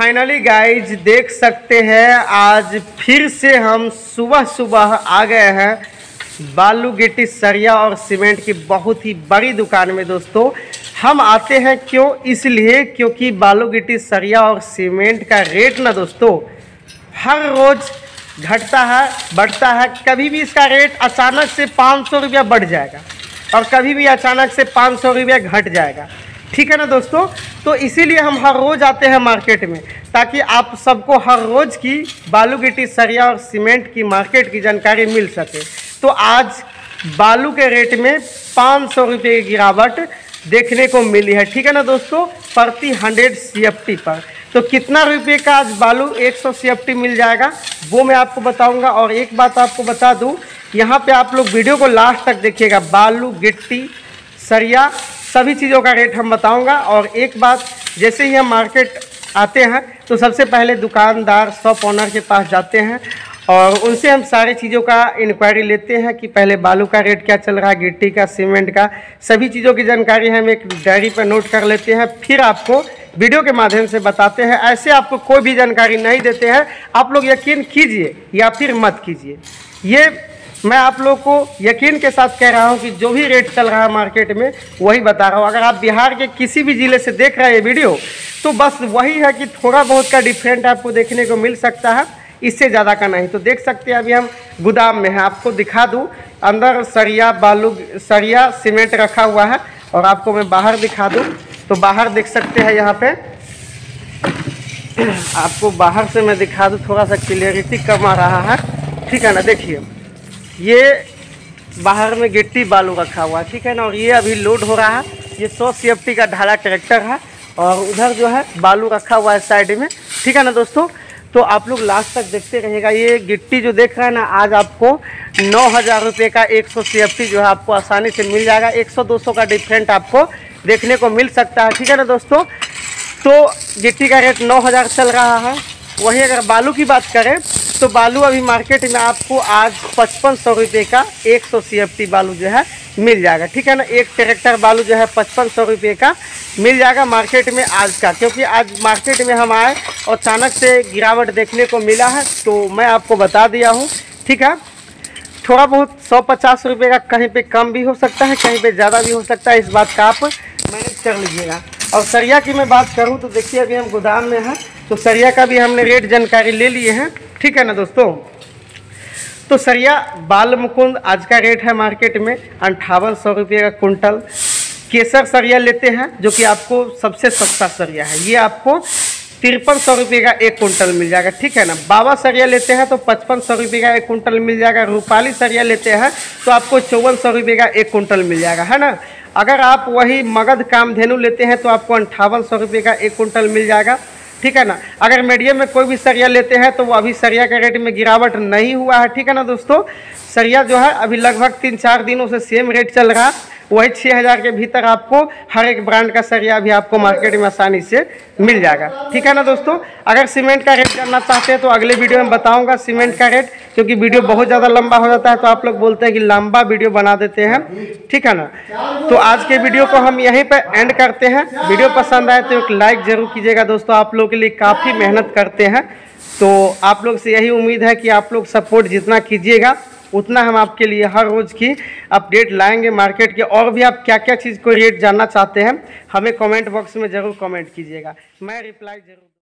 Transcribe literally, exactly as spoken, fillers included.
Finally guys देख सकते हैं आज फिर से हम सुबह सुबह आ गए हैं बालू गिट्टी सरिया और सीमेंट की बहुत ही बड़ी दुकान में। दोस्तों हम आते हैं क्यों, इसलिए क्योंकि बालू गिट्टी सरिया और सीमेंट का रेट ना दोस्तों हर रोज़ घटता है बढ़ता है। कभी भी इसका रेट अचानक से पाँच सौ रुपया बढ़ जाएगा और कभी भी अचानक से पाँच सौ रुपया घट जाएगा, ठीक है ना दोस्तों। तो इसीलिए हम हर रोज़ आते हैं मार्केट में ताकि आप सबको हर रोज़ की बालू गिट्टी सरिया और सीमेंट की मार्केट की जानकारी मिल सके। तो आज बालू के रेट में पाँच सौ रुपये की गिरावट देखने को मिली है, ठीक है ना दोस्तों, प्रति हंड्रेड सी एफ टी पर। तो कितना रुपये का आज बालू एक सौ सी एफ टी मिल जाएगा वो मैं आपको बताऊंगा। और एक बात आपको बता दूं, यहाँ पे आप लोग वीडियो को लास्ट तक देखिएगा, बालू गिट्टी सरिया सभी चीज़ों का रेट हम बताऊंगा। और एक बात, जैसे ही हम मार्केट आते हैं तो सबसे पहले दुकानदार शॉप ओनर के पास जाते हैं और उनसे हम सारी चीज़ों का इंक्वायरी लेते हैं कि पहले बालू का रेट क्या चल रहा है, गिट्टी का, सीमेंट का, सभी चीज़ों की जानकारी हम एक डायरी पर नोट कर लेते हैं, फिर आपको वीडियो के माध्यम से बताते हैं। ऐसे आपको कोई भी जानकारी नहीं देते हैं, आप लोग यकीन कीजिए या फिर मत कीजिए। ये मैं आप लोग को यकीन के साथ कह रहा हूँ कि जो भी रेट चल रहा है मार्केट में वही बता रहा हूँ। अगर आप बिहार के किसी भी ज़िले से देख रहे हैं वीडियो तो बस वही है कि थोड़ा बहुत का डिफरेंट आपको देखने को मिल सकता है, इससे ज़्यादा का नहीं। तो देख सकते हैं अभी हम गोदाम में हैं, आपको दिखा दूँ अंदर सरिया बालू सरिया सीमेंट रखा हुआ है और आपको मैं बाहर दिखा दूँ। तो बाहर देख सकते हैं, यहाँ पे आपको बाहर से मैं दिखा दूँ, थोड़ा सा क्लियरिटी कम आ रहा है, ठीक है ना। देखिए ये बाहर में गिट्टी बालू रखा हुआ है, ठीक है ना, और ये अभी लोड हो रहा है। ये सौ सी एफ टी का ढाला ट्रैक्टर है और उधर जो है बालू रखा हुआ है साइड में, ठीक है ना दोस्तों। तो आप लोग लास्ट तक देखते रहिएगा। ये गिट्टी जो देख रहे हैं ना, आज आपको नौ हज़ार रुपये का एक सौ सी एफ टी जो है आपको आसानी से मिल जाएगा। एक सौ दो सौ का डिफरेंट आपको देखने को मिल सकता है, ठीक है ना दोस्तों। तो गिट्टी का रेट नौ हज़ार चल रहा है। वहीं अगर बालू की बात करें तो बालू अभी मार्केट में आपको आज पचपन सौ रुपये का एक सौ सी एफ टी बालू जो है मिल जाएगा, ठीक है ना। एक ट्रैक्टर बालू जो है पचपन सौ रुपये का मिल जाएगा मार्केट में आज का, क्योंकि आज मार्केट में हम आए और अचानक से गिरावट देखने को मिला है तो मैं आपको बता दिया हूँ, ठीक है। थोड़ा बहुत सौ पचास रुपये का कहीं पे कम भी हो सकता है, कहीं पे ज़्यादा भी हो सकता है, इस बात का आप मैनेज कर लीजिएगा। और सरिया की मैं बात करूँ तो देखिए अभी हम गोदाम में हैं तो सरिया का भी हमने रेट जानकारी ले लिए हैं, ठीक है ना दोस्तों। तो सरिया बाल मुकुंद आज का रेट है मार्केट में अंठावन सौ रुपये का कुंटल। केसर सरिया लेते हैं जो कि आपको सबसे सस्ता सरिया है, ये आपको तिरपन सौ रुपये का एक कुंटल मिल जाएगा, ठीक है ना। बाबा सरिया लेते हैं तो पचपन सौ रुपये का एक कुंटल मिल जाएगा। रूपाली सरिया लेते हैं तो आपको चौवन सौ रुपये का एक कुंटल मिल जाएगा, है ना। अगर आप वही मगध कामधेनु लेते हैं तो आपको अंठावन सौ रुपये का एक कुंटल मिल जाएगा, ठीक है ना। अगर मीडियम में कोई भी सरिया लेते हैं तो वो अभी सरिया के रेट में गिरावट नहीं हुआ है, ठीक है ना दोस्तों। सरिया जो है अभी लगभग तीन चार दिनों से सेम रेट चल रहा है, वही छः हज़ार के भीतर आपको हर एक ब्रांड का सरिया भी आपको मार्केट में आसानी से मिल जाएगा, ठीक है ना दोस्तों। अगर सीमेंट का रेट जानना चाहते हैं तो अगले वीडियो में बताऊंगा सीमेंट का रेट, क्योंकि वीडियो बहुत ज़्यादा लंबा हो जाता है तो आप लोग बोलते हैं कि लंबा वीडियो बना देते हैं, ठीक है ना। तो आज के वीडियो को हम यहीं पर एंड करते हैं। वीडियो पसंद आए तो एक लाइक ज़रूर कीजिएगा दोस्तों, आप लोगों के लिए काफ़ी मेहनत करते हैं तो आप लोग से यही उम्मीद है कि आप लोग सपोर्ट जितना कीजिएगा उतना हम आपके लिए हर रोज़ की अपडेट लाएंगे मार्केट के। और भी आप क्या क्या चीज़ को रेट जानना चाहते हैं हमें कमेंट बॉक्स में ज़रूर कमेंट कीजिएगा, मैं रिप्लाई जरूर